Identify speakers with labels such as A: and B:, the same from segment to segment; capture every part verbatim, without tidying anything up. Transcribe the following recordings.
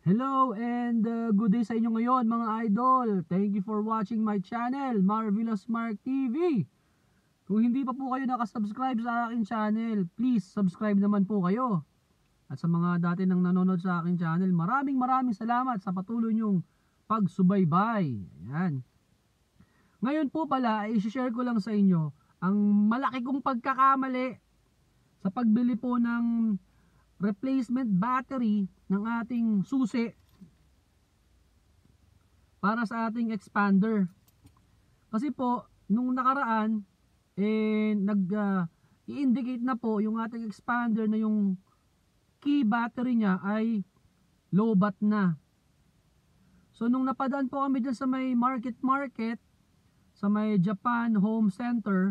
A: Hello and uh, good day sa inyo ngayon mga idol. Thank you for watching my channel, Marvelous Mark T V. Kung hindi pa po kayo nakasubscribe sa aking channel, please subscribe naman po kayo. At sa mga dati nang nanonood sa aking channel, maraming maraming salamat sa patuloy nyong pagsubaybay. Ayan. Ngayon po pala, i-share ko lang sa inyo ang malaki kong pagkakamali sa pagbili po ng replacement battery ng ating susi para sa ating expander. Kasi po nung nakaraan eh nag uh, i-indicate na po yung ating expander na yung key battery niya ay low bat na. So nung napadaan po kami dyan sa may market market sa may Japan Home Center,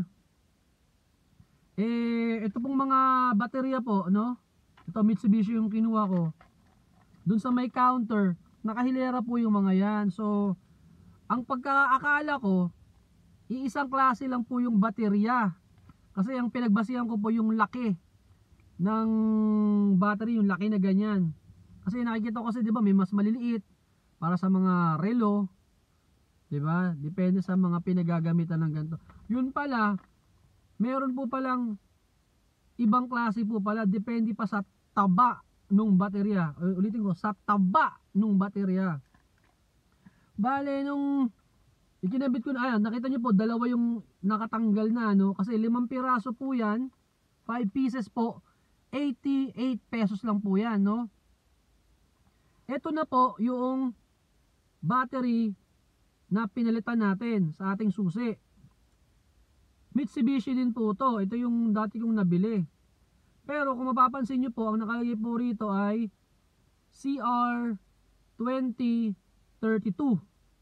A: eh ito pong mga baterya po, no? Ito Mitsubishi yung kinuha ko. Dun sa may counter, nakahilera po yung mga yan. So, ang pagkakaakala ko, iisang klase lang po yung baterya. Kasi ang pinagbasihan ko po yung laki ng battery, yung laki na ganyan. Kasi nakikita ko kasi 'di ba may mas maliliit para sa mga relo, 'di ba? Depende sa mga pinagagamitan ng ganito. Yun pala, meron po palang ibang klase po pala, depende pa sa taba nung baterya. Uh, ulitin ko, sa taba nung baterya. Bale nung ikinabit ko na, ayan, nakita nyo po dalawa yung nakatanggal na, no? Kasi limang piraso po yan, five pieces po, eighty-eight pesos lang po yan, no? Ito na po yung battery na pinalitan natin sa ating susi. Mitsubishi din po to. Ito yung dati kong nabili. Pero kung mapapansin nyo po, ang nakalagay po rito ay C R twenty thirty-two.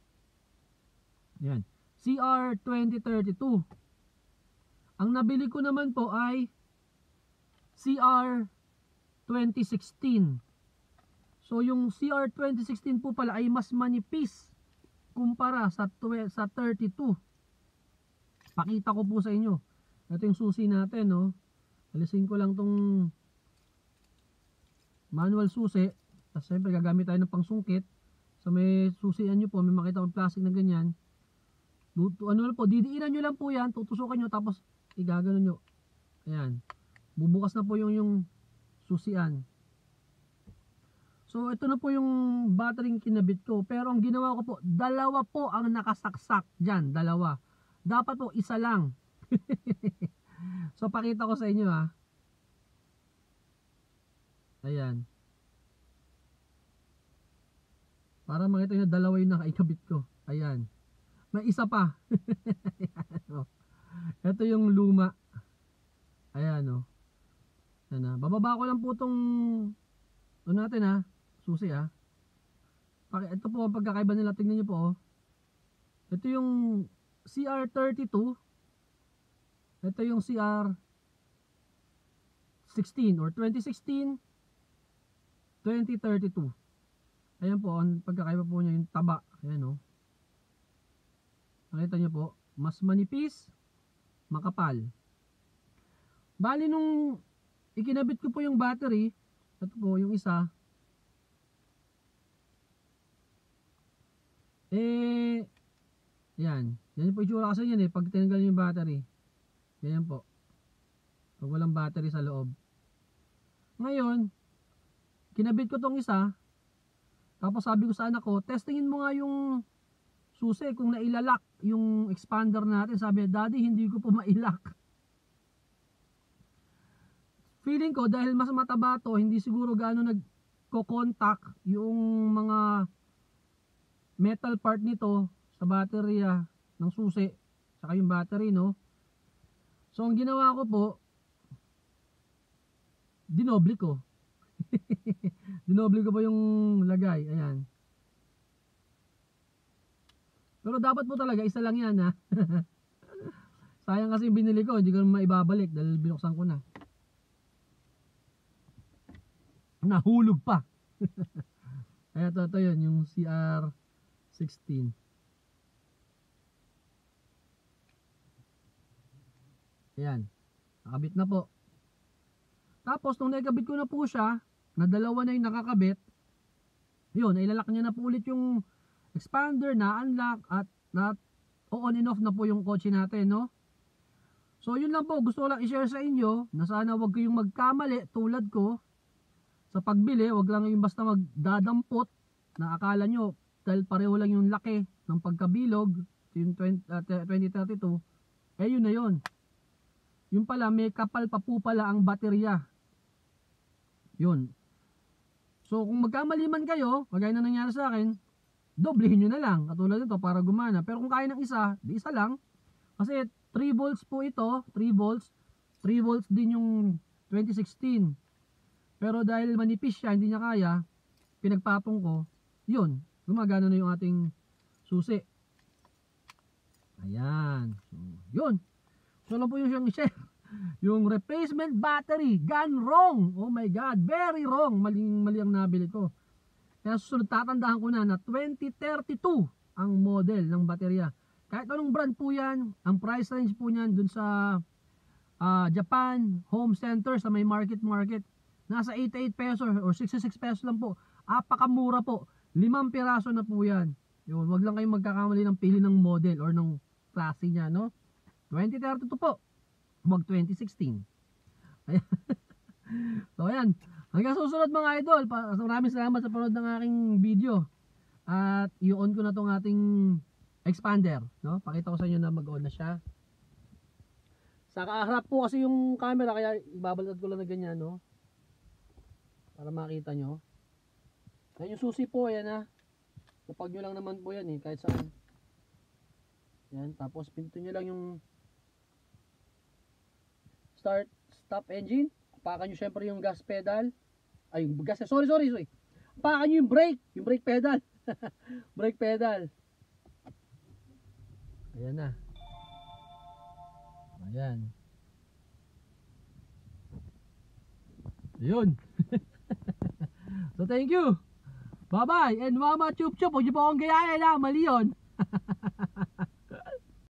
A: Yan. C R twenty thirty-two. Ang nabili ko naman po ay C R twenty sixteen. So yung C R twenty sixteen po pala ay mas manipis kumpara sa, sa thirty-two. Pakita ko po sa inyo. Ito yung susi natin, no? Alisin ko lang tong manual susi. Tapos siyempre gagamit tayo ng pangsungkit. So may susian nyo po, may makita kong plastic na ganyan. Ano lang po, didiinan nyo lang po yan, tutusukan nyo, tapos igagano nyo. Ayan. Bubukas na po yung, yung susian. So ito na po yung battery kinabit ko. Pero ang ginawa ko po, dalawa po ang nakasaksak dyan. Dalawa. Dapat po isa lang. So pakita ko sa inyo, ha. Ayan. Para makita nyo dalawa yung nakaikabit ko. Ayan. May isa pa. Ayan, oh. Ito yung luma. Ayan, oh. Ayan, ha. Bababa ko lang po itong ito natin, ha. Susi, ha. Ito po ang pagkakaiba nila. Tingnan nyo po, oh. Ito yung C R thirty-two. Ito yung C R sixteen or twenty sixteen twenty thirty-two. Ayan po, ang pagkakaiba po niya yung taba. Ayan, oh. Nakita niyo po, mas manipis, makapal. Bali nung ikinabit ko po yung battery, ito po yung isa, eh yan, yan po itsura kasi yan eh, pag tinanggal yung battery. Ganyan po. Pag walang battery sa loob. Ngayon, kinabit ko tong isa. Tapos sabi ko sa anak ko, testingin mo nga yung susi kung nailalak yung expander natin. Sabi, Daddy, hindi ko po mailak. Feeling ko, dahil mas mataba to, hindi siguro gaano nagko-contact yung mga metal part nito sa baterya ng susi. Saka yung battery, no? So ang ginawa ko po, dinoble ko. Dinoble ko po yung lagay. Ayan. Pero dapat po talaga isa lang yan, ha. Sayang kasi yung binili ko, hindi ko maibabalik dahil binuksan ko na. Nahulog pa. Ayan, ito, ito yun, yung C R sixteen. Ayan, nakabit na po. Tapos nung nakabit ko na po siya, na dalawa na yung nakakabit, yun, ilalak niya na po ulit yung expander na unlock at na on and off na po yung kotse natin, no? So yun lang po, gusto ko lang i-share sa inyo na sana wag kayong magkamali tulad ko sa pagbili. Wag lang yung basta magdadampot na akala nyo dahil pareho lang yung laki ng pagkabilog yung twenty thirty-two, eh yun na yun. Yung pala may kapal pa po pala ang baterya. Yun. So kung magkamali man kayo, kagaya na nangyari sa akin, doblehin nyo na lang katulad nito para gumana. Pero kung kaya ng isa, di isa lang. Kasi three volts po ito, three volts. three volts din yung twenty sixteen. Pero dahil manipis siya, hindi niya kaya, pinagpatong ko, yun, gumagana na yung ating susi. Ayan. So, yun. So lang po yung siyang share. Yung replacement battery, gone wrong. Oh my God, very wrong. Maling mali ang nabili ko. Kaya susunod tatandaan ko na na twenty thirty-two ang model ng baterya. Kahit anong brand po yan, ang price range po niyan dun sa uh, Japan Home Center sa may market market, nasa eighty-eight pesos or sixty-six pesos lang po. Apakamura po. Limang piraso na po yan. Yun, wag lang kayong magkakamali ng pili ng model or ng klase niya, no? twenty thirty-two po. Wag twenty sixteen. Ayan. So ayan. Hanggang susunod mga idol. Maraming salamat sa panood ng aking video. At i-on ko na tong ating expander, no? Pakita ko sa inyo na mag-on na siya. Sa kaharap po kasi yung camera, kaya ibabalad ko lang na ganyan, no? Para makita nyo. Ayan yung susi po, ayan ha. Kapag nyo lang naman po yan eh, kahit saan. Yan, tapos pinto nyo lang yung start, stop engine. Apakan nyo syempre yung gas pedal. Ay, yung gas, sorry, sorry, sorry. Apakan nyo yung brake, yung brake pedal. Brake pedal. Ayan na. Ayan. Ayun. So thank you. Bye bye. And Mama Chup Chup, huwag niyo po akong gayahin ha. Mali yun.